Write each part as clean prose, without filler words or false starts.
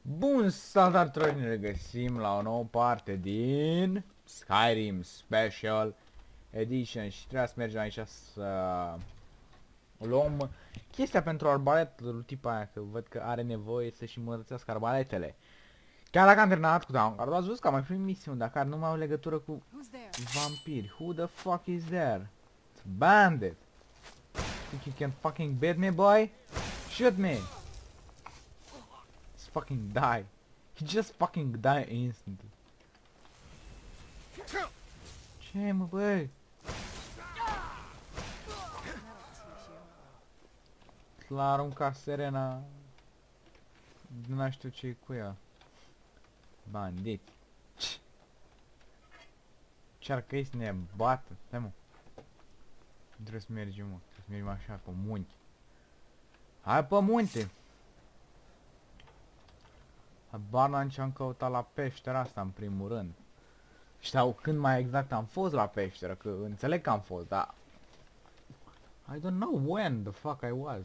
Bun, salutare, ne regăsim la o nouă parte din Skyrim Special Edition și trebuia să mergem aici să luăm chestia pentru arbalet lui tipa aia, că văd că are nevoie să-și îmbunătățească arbaletele. Chiar dacă am terminat cu Downguard, ați văzut că am mai primit misiuni, dar care nu mai au legătură cu vampiri. Who the fuck is there? It's a bandit. Think you can fucking beat me, boy? Shoot me! Just fucking die. He just fucking die instantly. Ce mă, băi? L-a aruncat Serena. Nu știu ce cu ea. Bandit. Cearcă-i să ne bată. Stai, mă. Nu trebuie să mergem, mă. Trebuie să mergem așa, pe munte. Hai pe munte! Habar n-am ce am căutat la peștera asta în primul rând. Sau când mai exact am fost la peșteră, că înțeleg că am fost, dar I don't know when the fuck I was.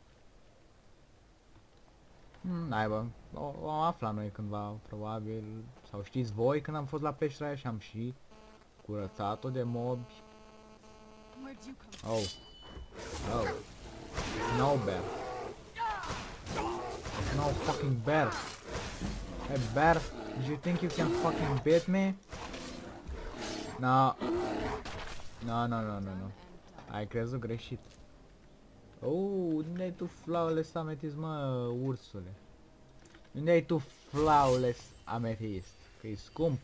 Hai bă, o afla noi cândva, probabil, sau știți voi când am fost la peștera aia și am și curățat-o de mobi. Oh. Oh. No bear. No fucking bear. Hey bear, do you think you can fucking beat me? No. No, no, no, no, no. Ai crezut greșit. Unde ai tu flawless ametist, mă, ursule? Unde ai tu flawless ametist? Că e scump.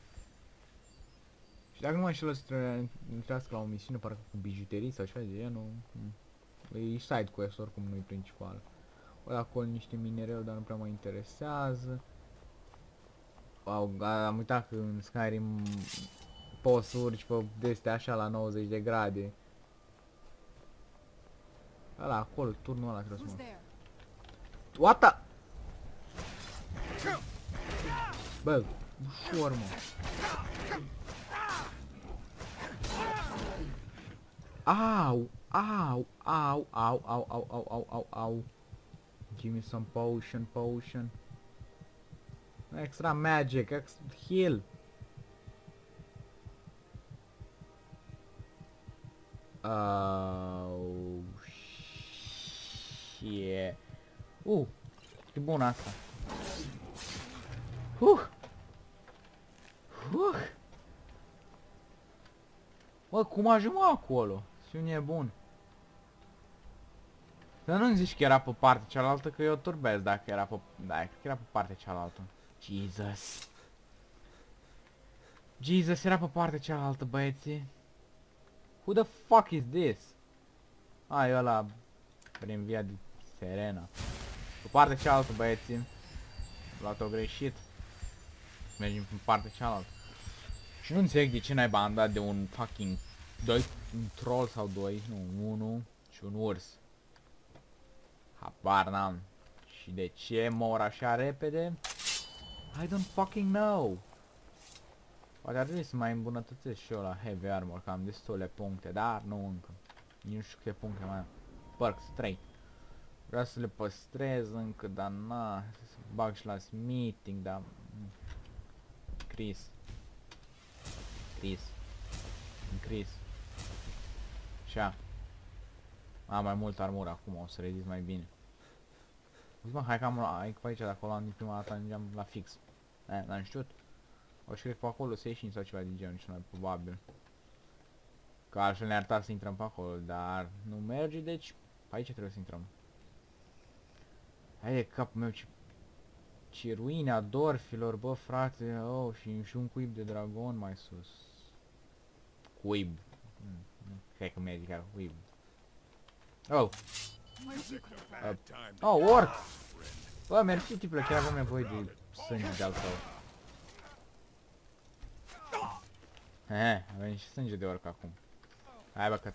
Și dacă nu mă înșel, întrească la o misiune, parcă cu bijuterii sau ceva de genul. E side quest, oricum nu e principal. Ăla acolo niște minereu, dar nu prea mă interesează. Wow, am uitat că în Skyrim poți să urci pe de-astea așa la 90 de grade. Ăla acolo, turnul ăla trebuie să mă... What the... Bă, ușor, mă. Au, au, au, au, au, au, au, au, au, au. Give me some potion, potion. Extra magic, extra heal. Oh, shit. E bună asta. Bă, cum ajung acolo? Sunt nebun. Dar nu-mi zici că era pe partea cealaltă, că eu turbez dacă era pe... Da, cred că era pe partea cealaltă. Jesus. Jesus, era pe partea cealaltă, băieții. Who the fuck is this? A, e ăla prin via de Serena. Pe partea cealaltă, băieții. Luat-o greșit. Mergem pe partea cealaltă. Și nu înțeleg de ce n-ai bandat de un fucking... un troll sau doi, nu, unul și un urs. Habar n-am. Și de ce mor așa repede? I don't fucking know. Poate ar trebui să mai îmbunătățesc și eu la heavy armor, că am destule puncte, dar nu încă. Nu știu câte puncte mai am. Perks 3. Vreau să le păstrez încă, dar na, să bag și la smithing, dar... Chris. Așa. Am mai mult armură acum, o să rezist mai bine. Uite mă, hai că am aici, de acolo am prima dată ajungeam la fix. N-am știut. O și cred pe acolo să ieșim sau ceva de genul, cel mai probabil. Că altfel ne-ar ta să intrăm pe acolo, dar nu merge, deci pe aici trebuie să intrăm. Hai de capul meu, ce ruine a dorfilor, bă frate, oh, și un cuib de dragon mai sus. Cuib. Cred că merge chiar cuib. Oh. Oh, orc! Bă, mersi, tipule, chiar avem nevoie de sânge de-al tău. Avem și sânge de orc acum. Hai bă, că...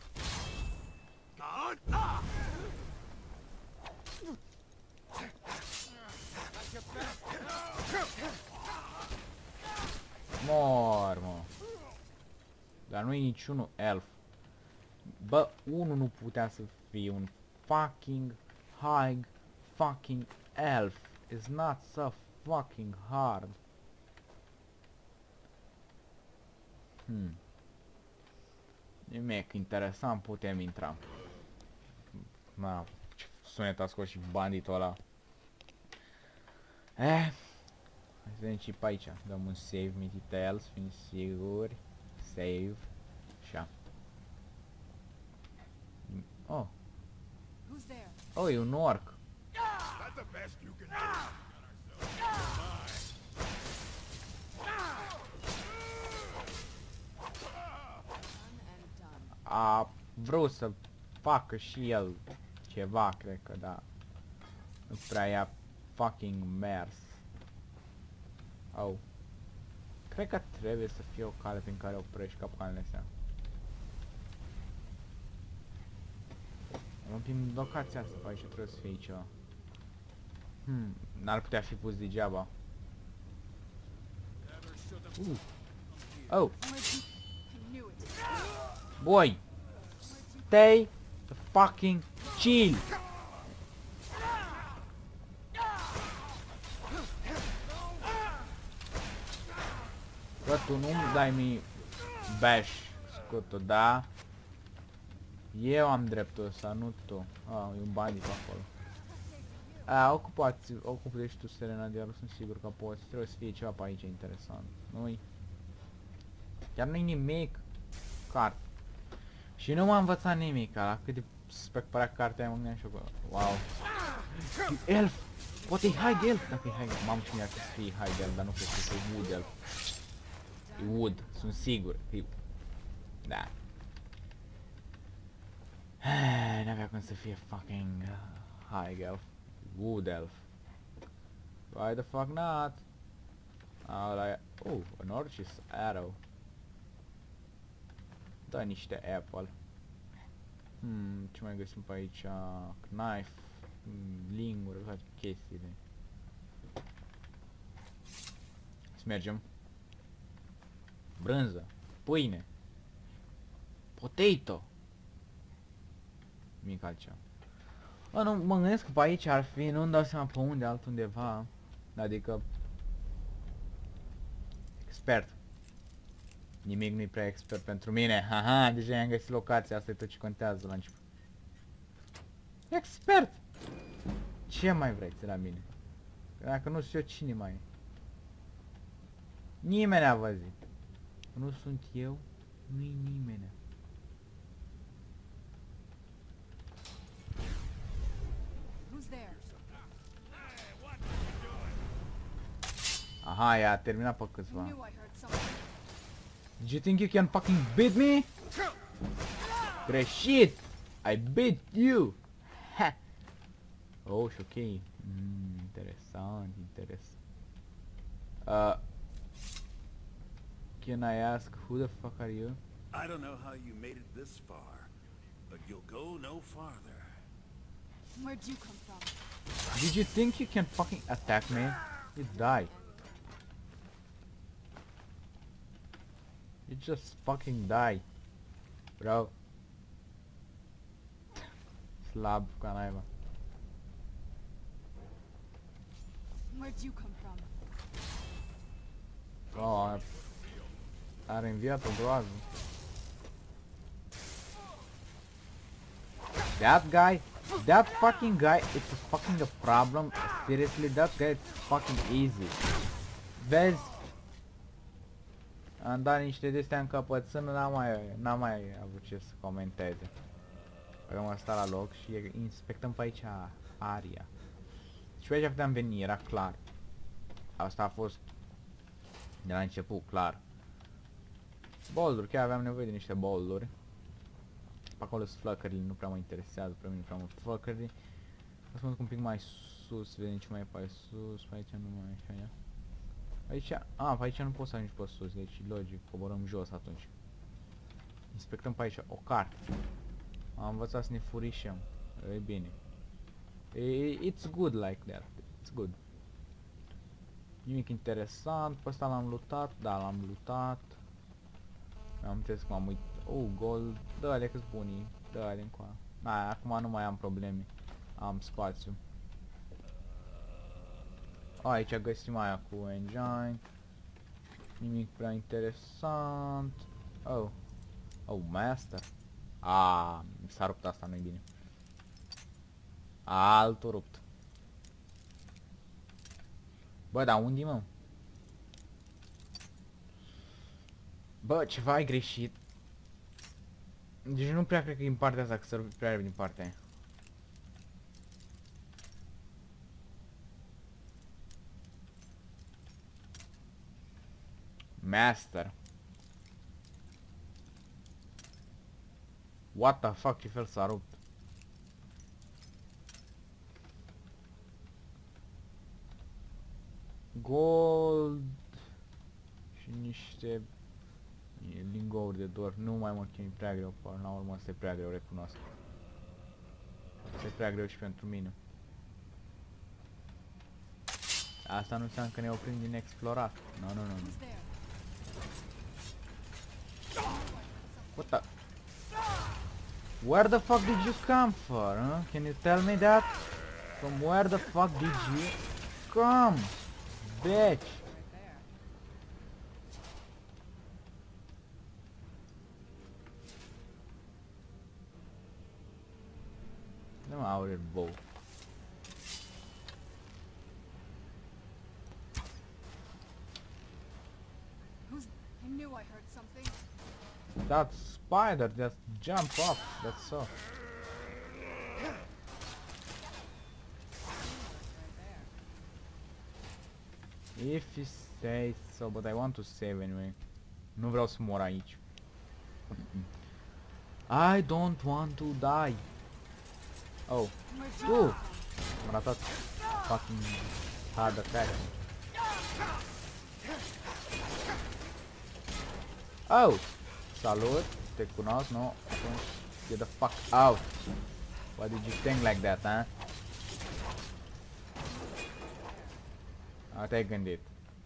Mor, mă. Dar nu e niciunul elf. Bă, unul nu putea să fie un fucking high fucking elf. It's not so fucking hard. Nimic interesant, putem intra. Na, ce sunet a scos și banditul ăla. Hai să vedem ce pe aici. Dăm un save mititels, fiind siguri. Save. Așa. Oh. Oh, e un orc. A vrut să facă și el ceva, cred că da. Nu prea i-a fucking mers. Oh. Cred că trebuie să fie o cale prin care oprești capcanele astea. Am prin locația asta pe aici, trebuie să fie ceva. N-ar putea fi pus degeaba. Oh! Boy! Stay the fucking chill! Bă, tu nu-mi dai mi bash scutul, da? Eu am dreptul ăsta, nu tu. E un bandit acolo. Ocupați și tu Serena, iar sunt sigur că poți. Trebuie să fie ceva pe aici interesant. Nu-i? Chiar nu-i nimic. Carte. Și nu m-a învățat nimic, la cât de spec părea cartea aia, mă gândeam și eu. Wow. Elf! Poate e High Elf dacă e High Elf. Mamă, și mi-ar să fie High Elf, dar nu cred că e Wood Elf. E Wood, sunt sigur. Da. N-avea cum să fie fucking High Elf. Wood Elf. Why the fuck not? An Orchis Arrow. Da, niște apple. Ce mai găsim pe aici? Knife, linguri, toate chestiile. Să mergem. Brânză, pâine, potato. Nimic altceva. Nu, mă gândesc că pe aici ar fi, nu-mi dau seama pe unde, altundeva. Adică... expert. Nimic nu-i prea expert pentru mine. Haha, deja i-am găsit locația, asta e tot ce contează la început. Expert! Ce mai vreți de la mine? Dacă nu sunt eu, cine mai e? Nimeni a văzut. Nu sunt eu, nu-i nimeni. Aha, i-a terminat pe câțiva. Did you think you can fucking beat me? Greșit! I beat you! Ha! Oh, și ok. Interesant, interesant. Can I ask who the fuck are you? I don't know how you made it this far, but you'll go no farther. Where'd you come from? Did you think you can fucking attack me? You die. You just fucking die, bro. Slab ca naiba. Where'd you come from? Oh, are înviat o groază. That fucking guy, it's a fucking a problem. Seriously, that guy is fucking easy. Vezi? Am dat niște de-astea încăpățână, n-am mai avut ce să comenteze. Băgăm asta la loc și inspectăm pe aici aria. Și pe aici puteam veni, era clar. Asta a fost de la început, clar. Bolduri, chiar aveam nevoie de niște bolduri. Pe acolo sunt flăcările, nu prea mă interesează pe mine prea mult flăcările. O să mă duc un pic mai sus, vedem ce mai e pe sus, pe aici nu mai e așa. Aici, pe aici nu pot să ajungi pe sus, deci logic, coborăm jos atunci. Inspectăm pe aici o carte. Am învățat să ne furișăm. E bine. It's good like that. It's good. Nimic interesant. Pe ăsta l-am lootat. Da, l-am lootat. Am înțeles că m-am uitat. Gold. Dă-ale câți bunii. Dă-ale încoa. Acum nu mai am probleme. Am spațiu. Aici găsim aia cu engine. Nimic prea interesant. Oh. Oh, master. S-a rupt asta, nu-i bine. Altul rupt. Bă, dar unde mă? Bă, ceva ai greșit. Deci nu prea cred că e din partea asta, că să rupi prea din partea aia. Master. What the fuck, ce fel s-a rupt? Gold și niște lingouri de dor. Nu mai mă chinui prea greu, până la urmă este prea greu, recunosc. Este prea greu și pentru mine. Asta nu înseamnă că ne oprim din explorat. Nu, nu, nu. Who's there? What the? Where the fuck did you come for, huh? Can you tell me that? From where the fuck did you come? Bitch! Nu mă aud bou. Who's? I knew I heard something. That spider just jump off, that's all. If you say so, but I want to save anyway. Nu vreau să mor aici. I don't want to die. Oh, Where'd you tu! come from? M-a ratat fucking hard attack. Oh! Salut! Te cunosc, nu? Atunci, get the fuck out! Why did you think like that, huh? Te-ai gândit.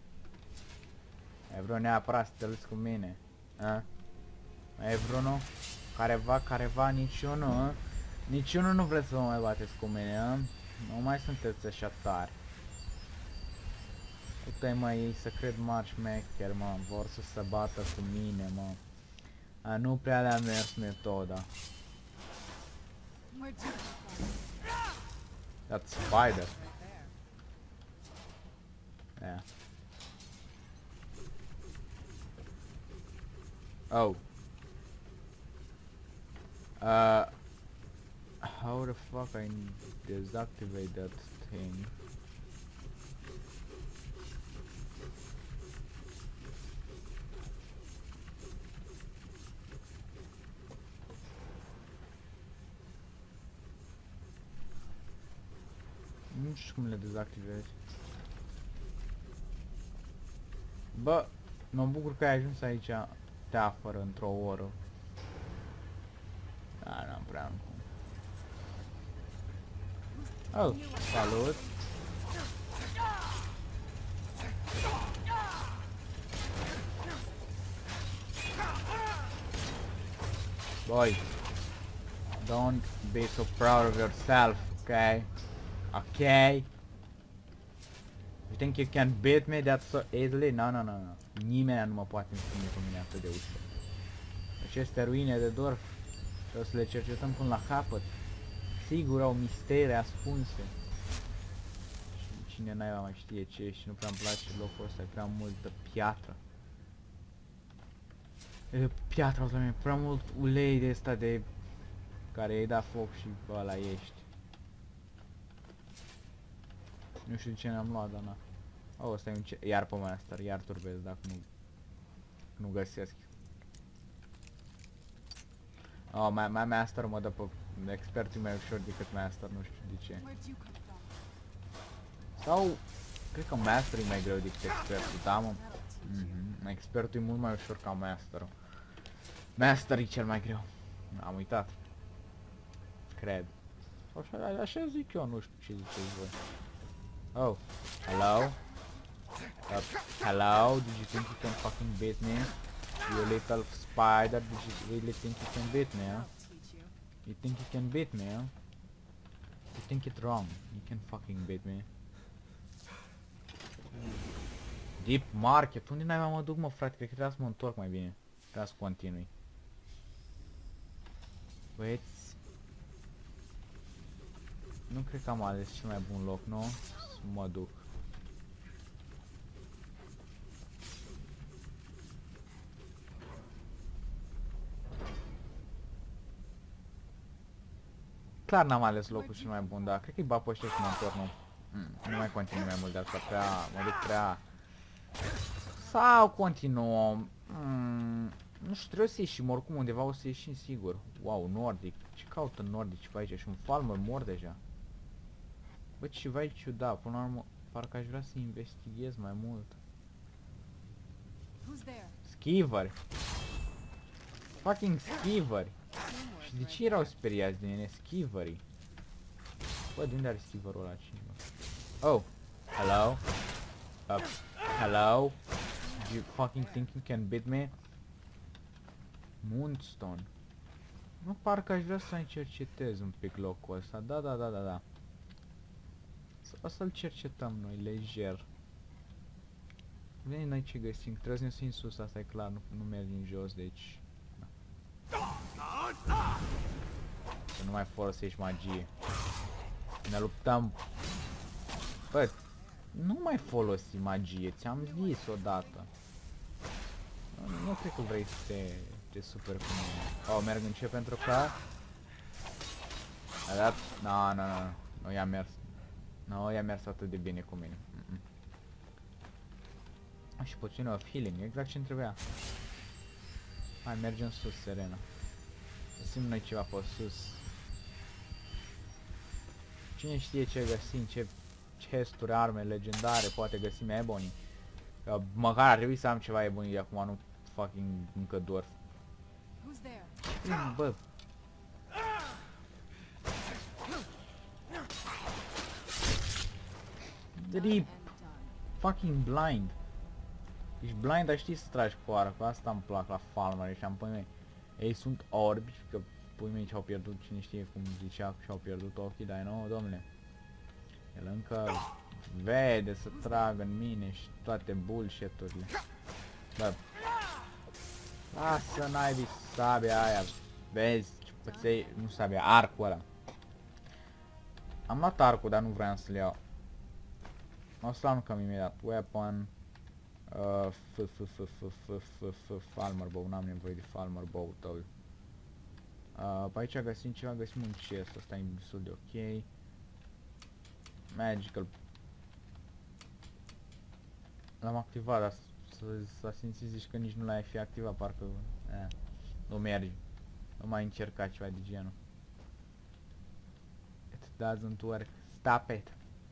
Ai vrut neapărat să te luți cu mine, a? Mai e vreunul? Careva, niciunul, a? Niciunul nu vreți să vă mai bateți cu mine, a? Nu mai sunteți așa tari. Uite mă, ei să cred matchmaker, mă, vor să se bată cu mine, mă. Nu prea le-a mers metoda. Where'd you come from? That spider. Yeah. Oh. How the fuck I deactivate that thing? Nu știu cum le dezactivez. Bă, mă bucur că ai ajuns aici teafără într-o oră. Da, n-am prea cum. Oh, salut! Boy, don't be so proud of yourself, okay? Okay? You think you can beat me that so easily? No, no, no, no. Nimeni nu mă poate înfrânge cu mine atât de ușor. Aceste ruine de Dorf trebuie să le cercetăm până la capăt. Sigur au mistere ascunse. Și cine naiba mai știe ce și nu prea îmi place locul ăsta, e prea multă piatră. E piatră, prea mult ulei de ăsta de care i-ai dat foc și ăla ești. Nu știu de ce n-am luat, dar na. Oh, ăsta e un ce... Iar pe master, iar turbez dacă nu găsesc. Oh, master mă dă pe... Expertul mai ușor decât master, nu știu de ce. Where'd you come from? Sau... Cred că master e mai greu decât expertul, da mă? That'll teach you. Expertul e mult mai ușor ca masterul. Master e cel mai greu. Am uitat. Cred. Așa zic eu, nu știu ce ziceți voi. Oh, hello? Hello? Did you think you can fucking beat me? You little spider, did you really think you can beat me, huh? I'll teach you. You think you can beat me, huh? You think it wrong. You can fucking beat me. Deep Market? Unde n-ai mă duc, mă, frate? Cred că trebuia să mă întorc mai bine. Trebuia să continui. Băieți, nu cred că am ales cel mai bun loc, nu? Să mă duc. Clar n-am ales locul cel mai bun, dar cred că-i bag pe ăștia și mă întorc, nu. Nu mai continui mai mult de asta, mă duc prea... Sau continuăm... nu știu, trebuie să ieșim oricum, undeva o să ieșim sigur. Wow, nordic. Ce caută nordici pe aici? Și un farmer mor deja. Bă, ceva e ciudat, până la urmă, parcă aș vrea să investighez mai mult. Who's there? Skiver. Fucking skiver. Și de ce erau speriați de mine? Skiverii. Bă, de unde are skiverul ăla? Oh, hello. Hello. You fucking think you can beat me? Moonstone. Nu, parcă aș vrea să mai cercetez un pic locul ăsta. Da. O să-l cercetăm noi, lejer. Vedem noi ce găsim. Trebuie să ne suim sus, asta e clar, nu mergem jos, deci... Să nu mai folosești magie. Ne luptăm. Bă, nu mai folosi magie, ți-am zis odată. Nu cred că vrei să te super cu mine. Oh, merg încet pentru că... A dat... Nu i-a mers. Nu i-a mers atât de bine cu mine. Și puțin of healing, exact ce-mi trebuia. Hai, mergem sus, Serena. Găsim noi ceva pe sus. Cine știe ce găsim, ce chesturi, arme legendare, poate găsim Ebony. Măcar ar trebui să am ceva Ebony de acum, nu fucking încă dor. Who's there? Bă. Drip. Fucking blind. Ești blind, dar știi să tragi cu arcul, asta îmi plac la farmeri și am pui mei. Ei sunt orbi, că pui mei și-au pierdut, cine știe cum zicea că și-au pierdut ochii, dar nu, domnule. El încă vede să tragă în mine și toate bullshit-urile. Bă. Lasă naibii sabia aia, vezi, păței, nu sabia, arcul ăla. Am luat arcul, dar nu vreau să-l iau. O să-l aruncăm imediat. Weapon. Farmer bow, n-am nevoie de farmer bow tău. Pe aici găsim ceva, găsim un chest, ăsta e destul de ok. Magical. L-am activat, dar s-a simțit, zici că nici nu l-ai fi activat, parcă nu merge. Nu mai încerca ceva de genul. It doesn't work. Stop it.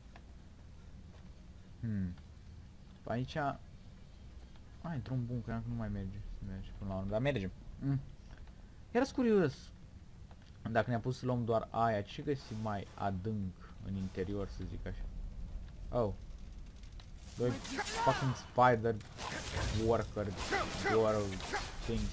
Pe aici... Ai, într-un bun, cream că nu mai merge. Până la urmă, dar mergem. Era curios. Dacă ne-a pus să luăm doar aia, ce găsim mai adânc în interior, să zic așa? Oh. Doi fucking spider worker girl things.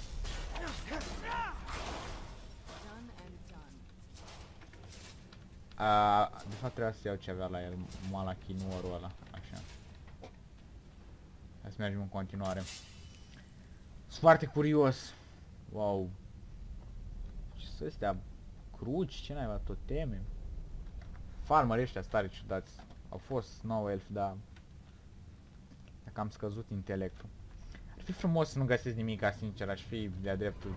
De fapt trebuia să iau ce avea la el, malachinuorul ăla, așa. Hai să mergem în continuare. Sunt foarte curios. Wow. Ce sunt astea? Cruci? Ce n-ai tot teme? Farmerii ăștia stare ciudați. Au fost 9 elfi, dar... Dacă am scăzut intelectul. Ar fi frumos să nu găsesc nimic, sincer, aș fi de-a dreptul.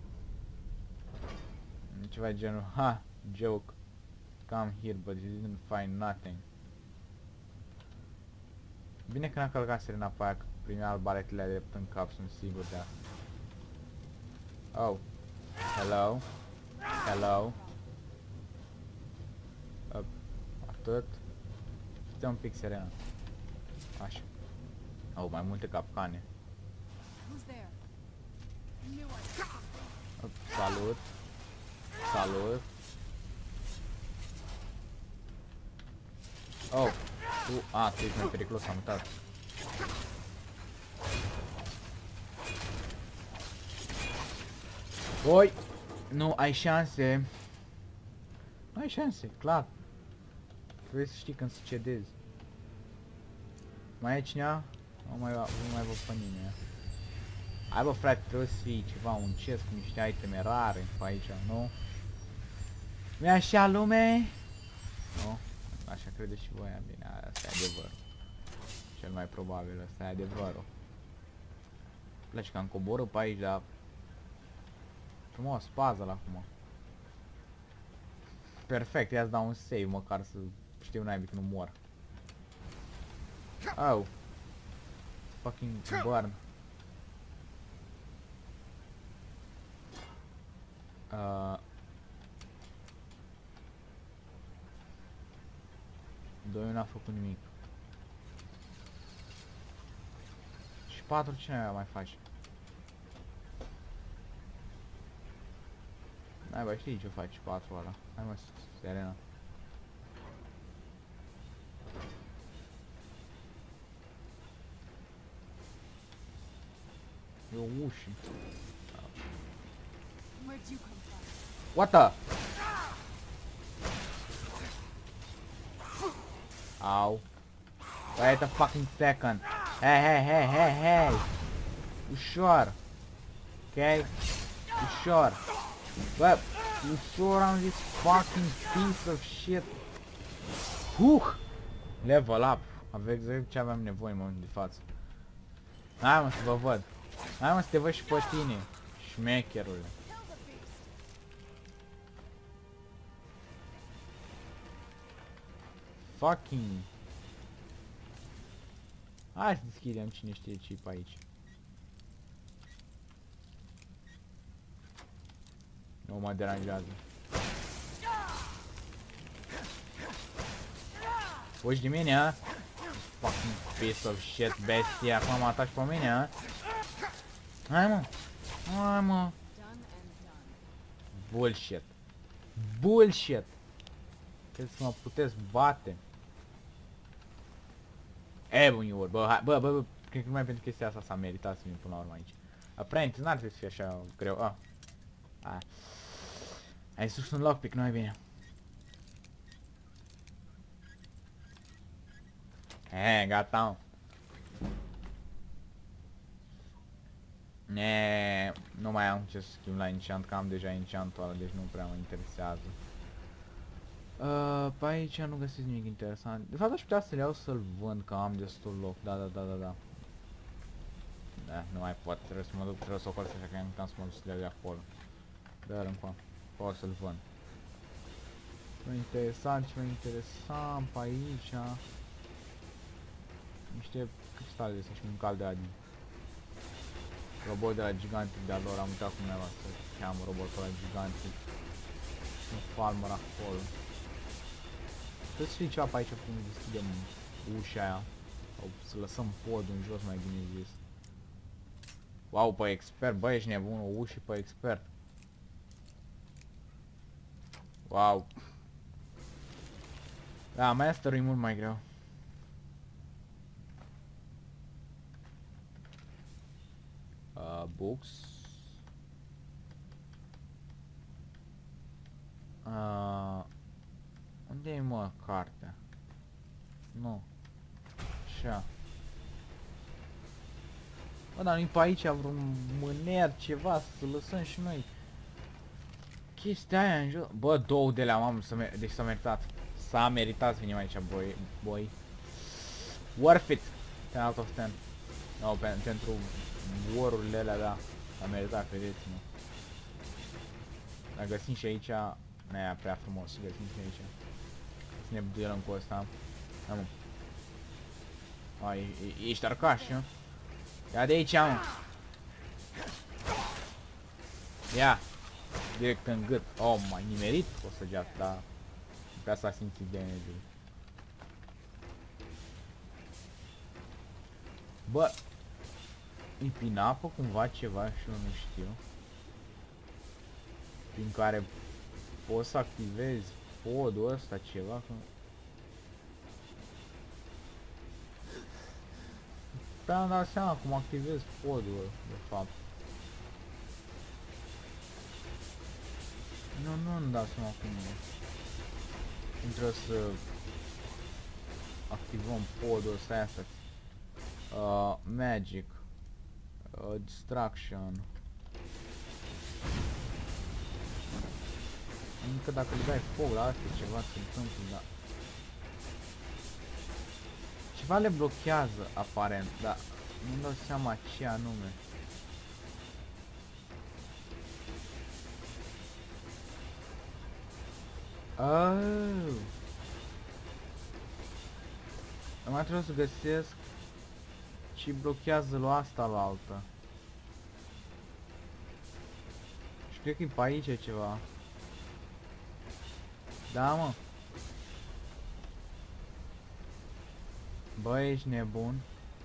Ceva genul, ha, joke. Come here, but you didn't find nothing. Bine că n-a călcat Serena pe aia, că primea albaletele drept în cap, sunt sigur de asta. Oh. Hello. Hello. Atât. Stai un pic, Serena. Așa. Au mai multe capcane. Salut. Salut. Oh. Tu ești mai periculos, am uitat. Oi! Nu, ai șanse. Nu ai șanse, clar. Trebuie să știi când să cedezi. Mai ai cineva? Nu mai văd pe nimeni. Hai bă frate, trebuie să fie ceva, un chest cu niște iteme rare pe aici, nu? Nu-i așa lume? Nu? Așa credeți și voi, bine, asta e adevărul. Cel mai probabil, asta e adevărul. Place că am coborât pe aici, dar... Frumos, puzzle acum. Perfect, ia-ți dau un save măcar să știu naibii că nu mor. Oh. Fucking burn. Doi n-a făcut nimic. Și 4 cine mai face? N-ai bă, știi ce faci 4 ăla. Hai mă, Serena. E o ușă. Where'd you come from? What the? Ow. Wait a fucking second. Hey. Ușor. Ok? Ușor. Bă, ușor am zis fucking piece of shit. Level up. Aveți exact ce aveam nevoie în momentul de față. Hai mă să vă văd. Hai mă să te văd și pe tine. Șmecherule. Fucking. Hai să deschidem cine știe ce pe aici. Nu mă deranjează. Fugi de mine, ha? Fucking piece of shit, bestie. Acum mă ataci pe mine, ha? Hai mă. Hai mă. Bullshit. Bullshit. Trebuie să mă puteți bate. Bunior, bă, hai, bă, cred că numai pentru chestia asta s-a meritat să vin până la urmă aici. Apprentice, n-ar trebui să fie așa greu, Ai sus un lockpick, nu-i bine. Gata. Nu mai am ce să schimb la enchant, că am deja enchantul ăla, deci nu prea mă interesează. Pe aici nu găsesc nimic interesant. De fapt aș putea să le iau să-l vând, că am destul loc. Da. Da, nu mai pot, trebuie să mă duc, trebuie să o colț așa că am să mă duc să le iau de acolo. Dar încă pot să-l vând. Ce interesant pe aici. Niște cristale de și un cal de adi. Robot de la gigantic de-a lor, am uitat cum era să cheamă robotul ăla gigantic. Un farmer acolo. Trebuie să fie ceva pe aici când deschidem ușa aia. Sau să lăsăm podul în jos, mai bine zis. Wow, pe expert, bă, ești nebun, o ușă pe expert. Wow. Da, masterul e mult mai greu. Books. Unde e mă cartea? Nu. Așa. Bă, dar nu-i pe aici vreun mâner, ceva, să lăsăm și noi. Chestia aia în jos. Bă, 2 de la mamă, deci s-a meritat. S-a meritat să venim aici, boy. Worth it. 10 out of 10. No, pentru war-urile alea, da. S-a meritat, credeți-mă. Dar găsim și aici, n-aia prea frumos, găsim și aici. Să ne duelăm cu ăsta. Da, mă. Ești arcaș, nu? Ia de aici, mă. Ia. Direct în gât. Oh, m-ai nimerit o săgeată, dar pe asta a simțit damage-ul. Bă, e prin apă cumva ceva și eu nu știu. Prin care poți să activezi podul ăsta ceva. Prea am dat seama cum activezi podul de fapt. Nu-mi dau seama cum trebuie să activăm podul ăsta. Magic. Distraction. Încă dacă le dai foc la astea, ceva se întâmplă, da. Ceva le blochează, aparent, dar nu-mi dau seama ce anume. Oh. Mai trebuie să găsesc și blochează la asta la altă. Și cred că e pe aici ceva. Da, mă. Bă, ești nebun.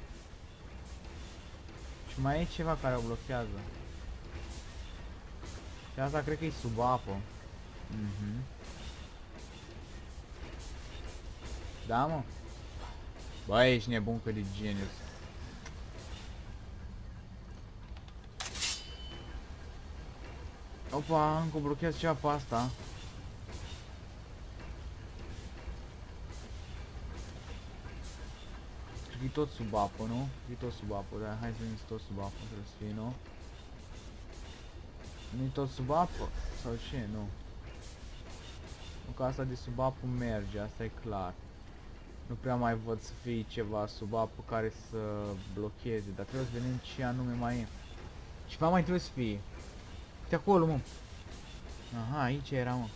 Și mai e ceva care o blochează. Și asta cred că e sub apă. Da, mă. Bă, ești nebun că de genius. Opa, încă blochează ceva pe asta. E tot sub apă, nu? E tot sub apă, da, hai să vedem tot sub apă, trebuie să fie, nu? Nu e tot sub apă? Sau ce? Nu. Nu că asta de sub apă merge, asta e clar. Nu prea mai văd să fie ceva sub apă care să blocheze, dar trebuie să vedem ce anume mai e. Ceva mai trebuie să fie. Uite acolo, mă. Aha, aici era, mă.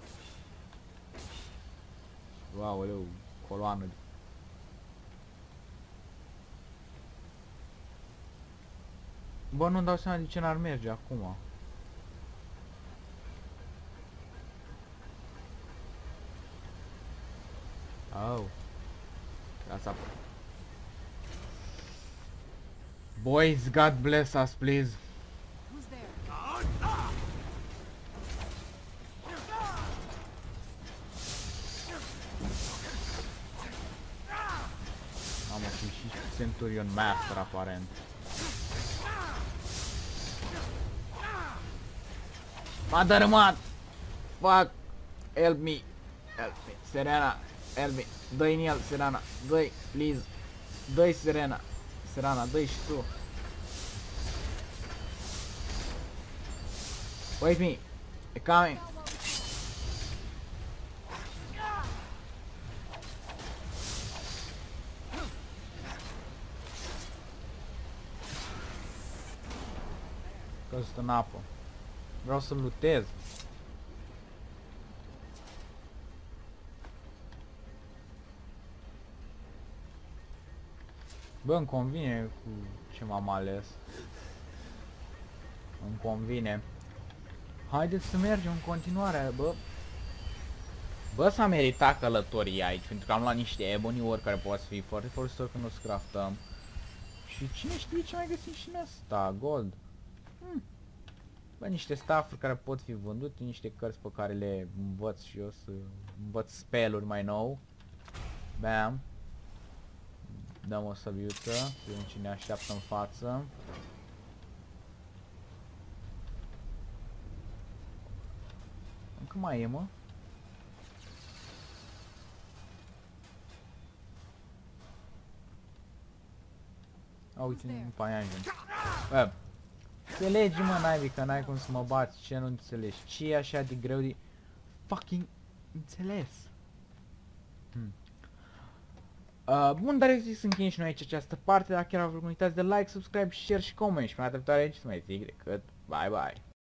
Aoleu, coloană. Bă, nu-mi dau seama de ce n-ar merge acum. Oh. Asta. Boys, God bless us, please. Who's there? Mamă, și Centurion Master aparent. M-a dărâmat! Fuck! Help me! Help me! Serena! Help me! Dă-i în el, Serena! Dă-i, please! Dă-i, Serena! Serena, dă-i și tu! Wait me! E coming! Căzut în apă. Vreau să-l lutez. Bă, îmi convine cu ce m-am ales. Îmi convine. Haideți să mergem în continuare, bă. Bă, s-a meritat călătoria aici, pentru că am luat niște ebony-uri care pot fi foarte folositori când o să craftăm. Și cine știe ce mai găsim și în asta, gold. Bă, niște staff-uri care pot fi vândute, niște cărți pe care le învăț și eu să învăț spell-uri mai nou. Bam. Dăm o săbiuță, vedem ce ne așteaptă în față. Încă mai e, mă? A, uite, nu pe aia ajung. Bă, înțelegi, mă, naibii, că n-ai cum să mă bați, ce nu înțelegi? Ce e așa de greu de fucking înțeles? Bun, dar eu zic să încheiem și noi aici această parte. Dacă chiar v-a plăcut, nu uitați de like, subscribe, share și comment. Și până data viitoare, ce să mai zic decât bye bye.